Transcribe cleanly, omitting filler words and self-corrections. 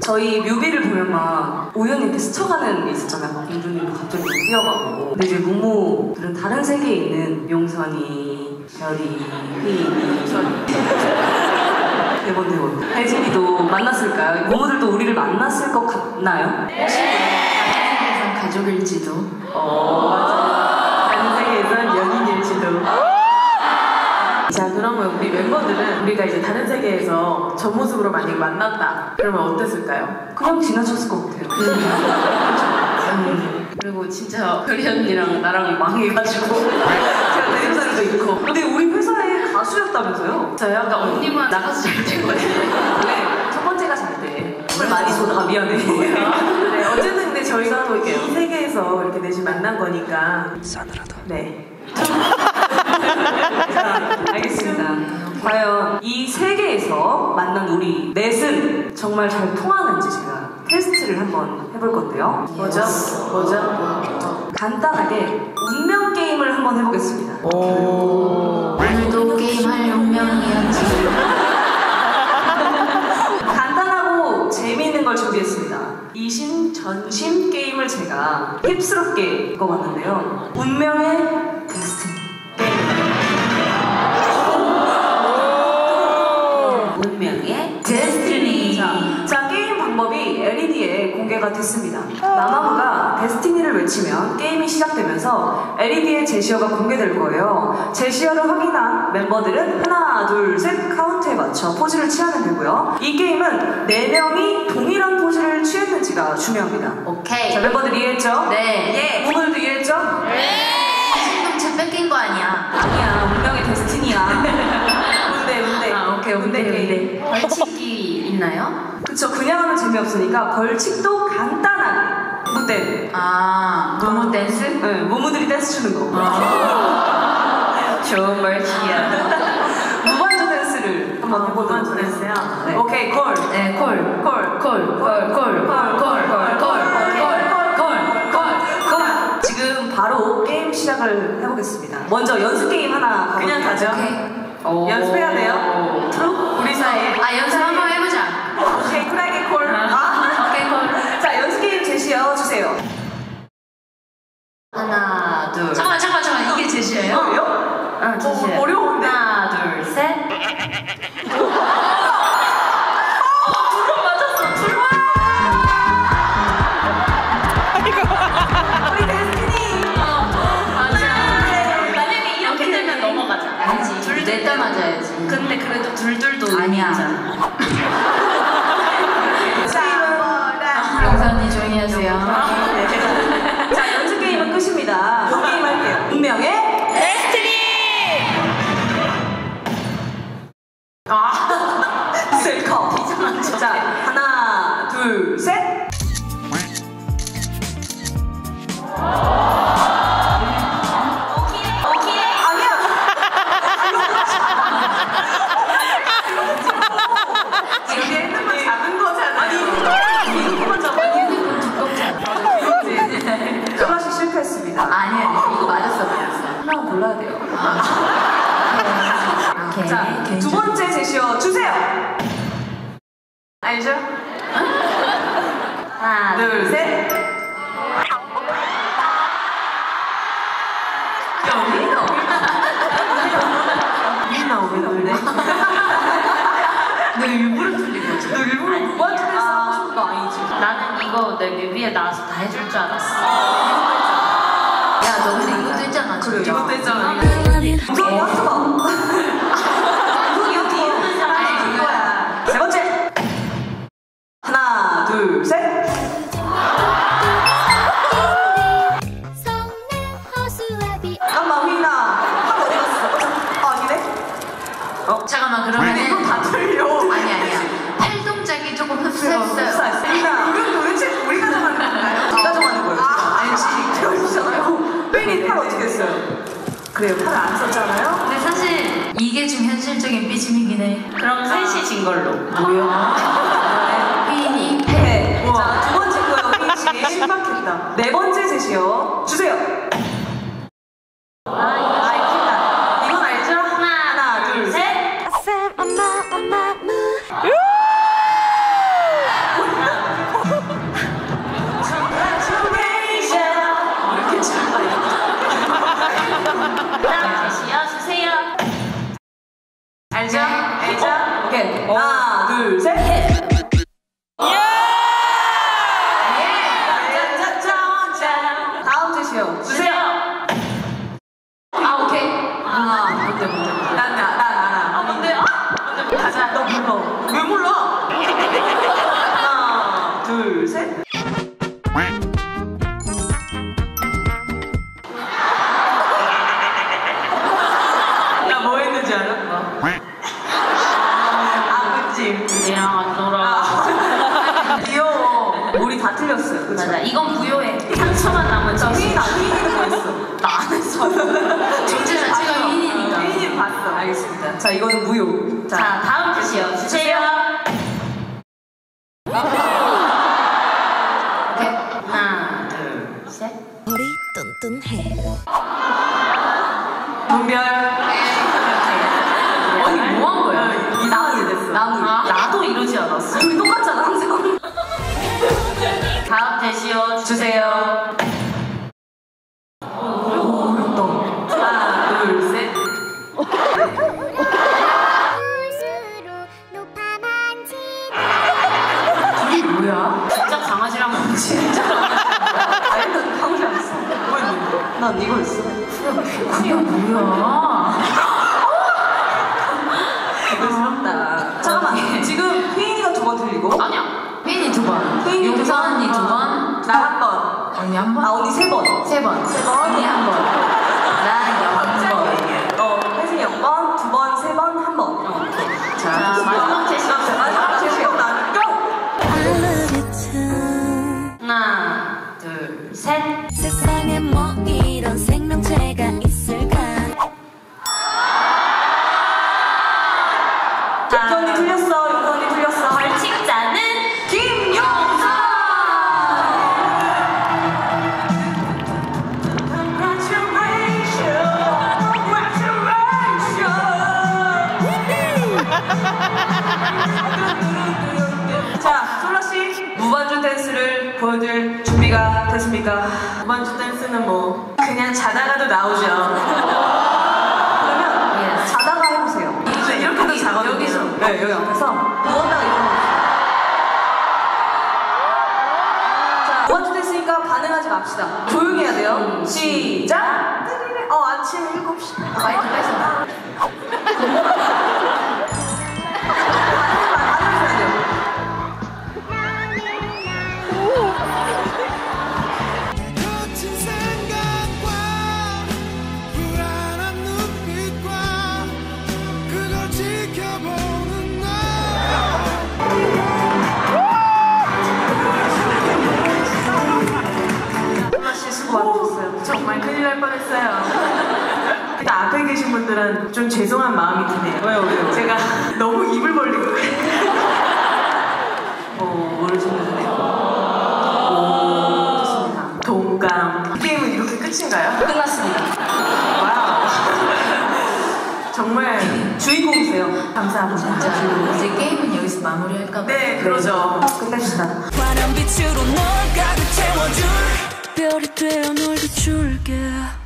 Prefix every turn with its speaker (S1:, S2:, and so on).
S1: 저희 뮤비를 보면 막 우연히 이렇게 스쳐가는 게 있었잖아요. 막 인두님도 갑자기 뛰어가고. 근데 이제 무무들은 다른 세계에 있는 용선이, 별이, 휘인이, 대본. 혜진이도 만났을까요? 무무들도 우리를 만났을 것 같나요?
S2: 혹시 다른 세계에선 가족일지도.
S1: 맞아. 다른 세계에선 연인일지도.
S3: 자, 그러면 우리 멤버들은 우리가 이제 다른 세계에서 저 모습으로 만약에 만났다 그러면 어땠을까요?
S1: 그냥 지나쳤을 것 같아요.
S2: 그리고 진짜 별이 언니랑 나랑 망해가지고 제가 내림살이도 있고.
S1: 근데 우리 회사에 가수였다면서요?
S2: 저요? 그러니까 언니만 나가서 잘 되거든요.
S1: 원래 첫 번째가 잘 돼. 술 많이 쏟아가 미안해.
S3: 네, 어쨌든 근데 저희가 또 이 세계에서 이렇게 넷이 만난 거니까
S1: 싸늘하다.
S3: 네.
S1: 자, 알겠습니다. 과연 이 세계에서 만난 우리 넷은 정말 잘 통하는지 제가 테스트를 한번 해볼 건데요.
S3: 뭐죠?
S1: 간단하게 운명 게임을 한번 해보겠습니다.
S2: 오늘도 게임할 운명이었지.
S1: 간단하고 재미있는 걸 준비했습니다. 이심 전심 게임을 제가 힙스럽게 읽어봤는데요. 운명의 데스티니
S2: 운명의 데스티니.
S1: 자, 게임 방법이 LED에 공개가 됐습니다. 마마무가 데스티니를 외치면 게임이 시작되면서 LED에 제시어가 공개될 거예요. 제시어를 확인한 멤버들은 하나, 둘, 셋 카운트에 맞춰 포즈를 취하면 되고요. 이 게임은 4명이 동일한 포즈를 취했는지가 중요합니다.
S2: 오케이.
S1: 자, 멤버들 이해했죠?
S2: 네.
S1: 부모들도 이해했죠?
S2: 신동체 뺏긴 거 아니야?
S1: 아니야, 운명의 데스티니야. 문대.
S2: 아, 오케이.
S1: 문대 게임.
S2: 벌칙이 있나요?
S1: 그쵸, 그냥 하면 재미없으니까 벌칙도 간단하게. 문대.
S2: 아, 모모 댄스?
S1: 네, 모모들이 댄스 추는 거.
S2: 좋은 벌칙이야.
S1: 무반주 댄스를 한번 해보도록
S3: 무반주 댄스요?
S1: 네. 오케이, 콜.
S2: 네, 콜.
S1: 지금 바로 게임 시작을 해보겠습니다. 먼저 연습 게임 하나
S3: 그냥
S1: 가볼게요.
S3: 가죠. 연습해야 돼요.
S1: 트루?
S3: 우리 사이에.
S2: 아, 연습 한번 해보자.
S1: 오케이, 쿨하게 콜.
S2: 오케이, 콜.
S1: 자, 연습 게임 제시어 주세요.
S2: 하나, 둘. 잠깐만. 이게 제시어예요?
S1: 뭐예요?
S2: 응, 제시어요.
S1: 어려운데?
S2: 하나, 둘, 셋.
S1: 우리 데스티니.
S2: 만약에 이렇게 되면 넘어가자. 아니지. 둘 냈다 맞아야지. 근데 그래도 둘둘도 아니야. 영사 언니 조용히 하세요.
S1: 자, 연습 게임은 끝입니다. 게임 할게요. 운명의 데스티니. 셀카 비장한 척. 자, 하나, 둘, 셋. 아니야.
S3: 여기 핸드폰 작은 거잖아.
S1: 이거만 잡아.
S2: 유니콘 두껍잖아.
S1: 클래식 실패했습니다.
S2: 아니야, 이거 맞았어.
S1: 하나 골라야 돼요.
S2: 오케이.
S1: 자, 두 번째 제시어 주세요. 알죠?
S2: 하나,
S1: 둘, 셋. 왜 놀래?
S2: 너 일부러 틀린 거지?
S1: 너 일부러 무반주 댄스 하고 싶은 거 아니지?
S2: 나는 이거 내 뮤비에 나와서 다 해줄 줄 알았어. 야, 너 근데 이것도 했잖아.
S1: 그래,
S2: 진짜.
S1: 이것도 했잖아. 우선 하지 마. 이거 뒤에 사람이 이거야. 세 번째. 하나, 둘, 셋. 잠깐만, 휘나. 한 어디 갔어? 아니네?
S2: 잠깐만,
S1: 근데
S2: 그러면
S1: 이거 다 틀려.
S2: 아니야. 팔 동작이 조금 흡수했어요.
S1: 휘나, 이건 도대체 우리가 정하는 건가요? 네가 정하는 거예요. 알지. 그러시잖아요. 휘니 팔 어떻게 했어요? 그래요, 팔을 안 썼잖아요?
S2: 근데 사실 이게 좀 현실적인 삐짐이긴 해. 그럼 셋이 진 걸로.
S1: 뭐야?
S2: 삐니
S1: 네. 자, 두 번째 거요. 휘니 씨. 신박했다. 네 번째 제시어 주세요. 이건 알죠? 하나, 둘, 셋. 제시어 주세요.
S2: 아 오케이. 하나.
S3: 뭔데? 나.
S2: 아 뭔데?
S3: 가자. 너 불러. 왜 몰라?
S1: 하나, 둘, 셋.
S3: 나 뭐 했는지 알아? 아버지.
S2: 얘랑 안 놀아.
S1: 귀여워. 우리 다 틀렸어요. 그쵸?
S2: 맞아. 이건 부요해. 상처만 남은 저.
S1: 휘인이는 뭐 했어?
S2: 나 안 했어. 존재 자체가 휘인이니까.
S3: 휘인 봤어.
S1: 알겠습니다. 자, 이거는 무효.
S2: 자 다음 제시어 주세요. 오케이. 하나 둘 셋.
S4: 머리 뚠뚠해.
S3: 분별.
S1: 언니 뭐 한 거야?
S3: 이상하게 됐어.
S2: 나도 이러지 않았어.
S1: 둘이 똑같잖아, 항상.
S2: 다음 제시어 주세요.
S1: 어렵다.
S3: 하나, 둘, 셋.
S1: 둘이 뭐야?
S2: 진짜 강아지랑 진짜.
S1: 아니, 난 강아지 안 했어. 뭐 했는데? 난 이거 했어.
S2: 그게 뭐야?
S1: 부끄럽다. 잠깐만. 지금 휘인이가 두 번 틀리고.
S2: 아니야. 휘인이 두 번.
S1: 휘인이 두
S2: 용서
S1: 번.
S2: 언니 두 번.
S3: 나 한 번.
S2: 언니 한 번.
S1: 아, 언니 세 번.
S2: 세 번. 언니 한 번. 나 영 번.
S1: 혜진이 0번, 두 번, 세 번, 한 번.
S2: 자, 마지막 제시어.
S1: 마지막 제시어. 고!
S4: I love you too.
S2: 하나, 둘, 셋.
S4: 세상에 뭐 이런 생명체가 있을까?
S1: 용서 언니 틀렸어. 용서 언니 틀렸어.
S2: 벌칙자는
S1: 김용서! 자, 솔라씨 무반주 댄스를 보여줄 준비가 됐습니까?
S3: 무반주 댄스는 뭐 그냥 자다가도 나오죠.
S1: 그러면 자다가 해보세요.
S3: 근데 이렇게도 자거든요.
S1: 여기서. 네, 여기 앞에서 누웠다가 일어나세요. 자, 무반주 댄스니까 반응하지 맙시다. 조용히 해야 돼요. 시작! 아침 7시.
S2: 마이크 뺏어.
S5: 거친 생각과 불안한 눈빛과 그걸 지켜보는 너
S1: 솔라씨 수고 많으셨어요.
S3: 정말 큰일 날 뻔했어요. 일단 앞에 계신 분들은 좀 죄송한 마음이 드네요.
S1: 왜요?
S3: 제가 너무 입을 벌리고
S1: 뭘 준비했네요. 좋습니다.
S3: 동감. 게임은 이렇게 끝인가요?
S2: 끝났습니다.
S3: 와우. 정말
S1: 주인공이세요.
S3: 감사합니다.
S2: 자, 이제 게임은 여기서 마무리할까 봐.
S3: 네, 그러죠.
S1: 끝냅시다.
S4: 화려한 빛으로 널 가득 채워줄 별이 되어 널 비출게.